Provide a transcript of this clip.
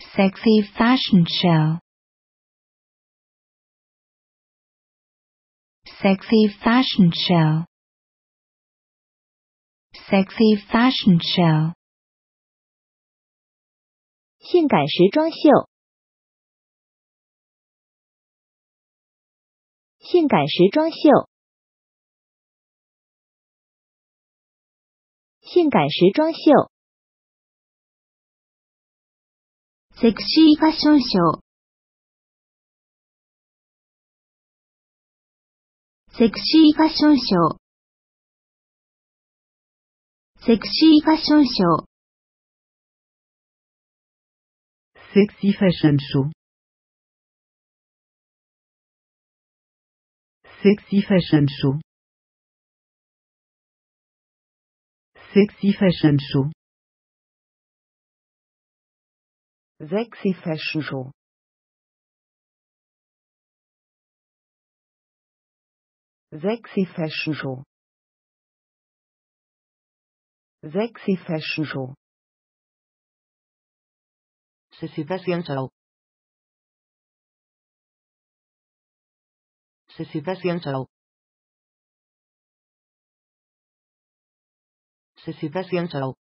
Sexy fashion show. Sexy fashion show. Sexy fashion show. 性感时装秀。性感时装秀。性感时装秀。 Sexy fashion show. Sexy fashion show. Sexy fashion show. Sexy fashion show. Sexy fashion show. Sexy fashion show. Sexy fashion show. Sexy fashion show. Sexy fashion show. Sexy fashion show. Sexy fashion show. Sexy fashion show.